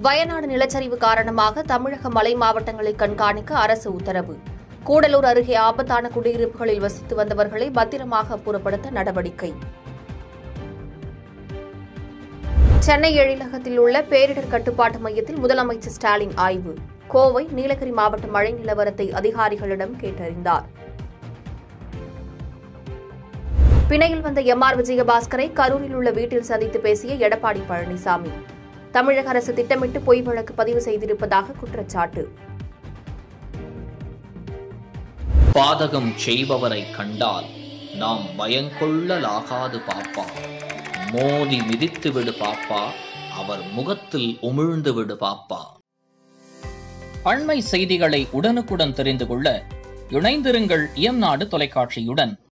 வயநாடு நிலச்சரிவு காரணமாக தமிழக மலை மாவட்டங்களை கண்காணிக்க அரசு உத்தரவு. கூடலூர் அருகே ஆபத்தான குடியிருப்புகளில் வசித்து வந்தவர்களை பத்திரமாக அப்புறப்படுத்த நடவடிக்கை. சென்னை எழிலகத்தில் உள்ள பேரிடர் கட்டுப்பாட்டு மையத்தில் முதலமைச்சர் ஸ்டாலின் ஆய்வு. கோவை, நீலகிரி மாவட்ட மழை நிலவரத்தை அதிகாரிகளிடம் கேட்டறிந்தார். பிணையில் வந்த எம்.ஆர். விஜயபாஸ்கரை கரூரில் உள்ள வீட்டில் சந்தித்து பேசிய எடப்பாடி பழனிசாமி. தமிழக அரசு திட்டமிட்டு பொய் வழக்கு பதிவு செய்திருப்பதாக குற்றச்சாட்டு. பாதகம் செய்பவரை கண்டால் நாம் பயங்கொள்ளலாகாது பாப்பா, மோதி மிதித்து விடு பாப்பா, அவர் முகத்தில் உமிழ்ந்து விடு பாப்பா. அண்மை செய்திகளை உடனுக்குடன் தெரிந்து கொள்ள இணைந்திருங்கள் எம் நாடு தொலைக்காட்சியுடன்.